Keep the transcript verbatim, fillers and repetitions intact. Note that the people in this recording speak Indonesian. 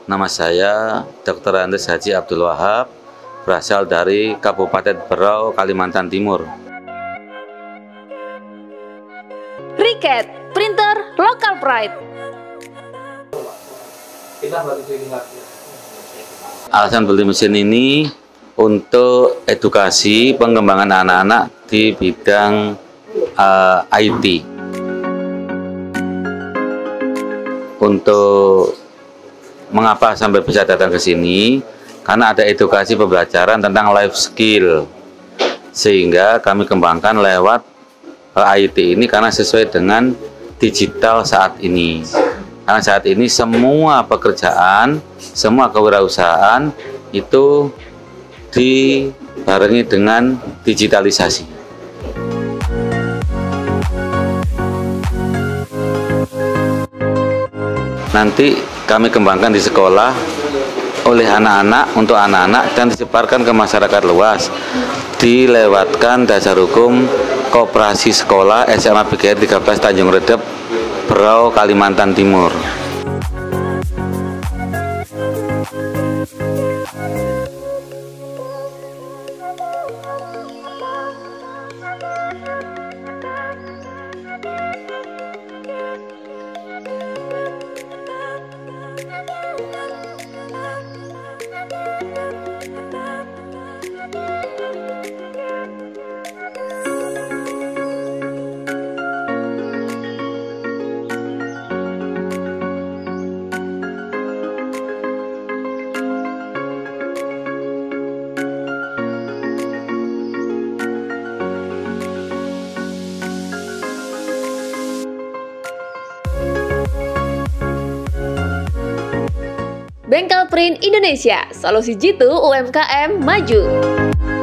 Nama saya dokter Andes Haji Abdul Wahab, berasal dari Kabupaten Berau, Kalimantan Timur. Riket, printer local pride. Alasan beli mesin ini untuk edukasi pengembangan anak-anak di bidang uh, I T. Untuk mengapa sampai bisa datang ke sini? Karena ada edukasi pembelajaran tentang life skill, sehingga kami kembangkan lewat I T ini karena sesuai dengan digital saat ini. Karena saat ini semua pekerjaan, semua kewirausahaan itu dibarengi dengan digitalisasi. Nanti kami kembangkan di sekolah oleh anak-anak, untuk anak-anak, dan disebarkan ke masyarakat luas. Dilewatkan dasar hukum Koperasi Sekolah S M A B G R tiga belas Tanjung Redep, Berau, Kalimantan Timur. Bengkel Print Indonesia, solusi jitu U M K M maju.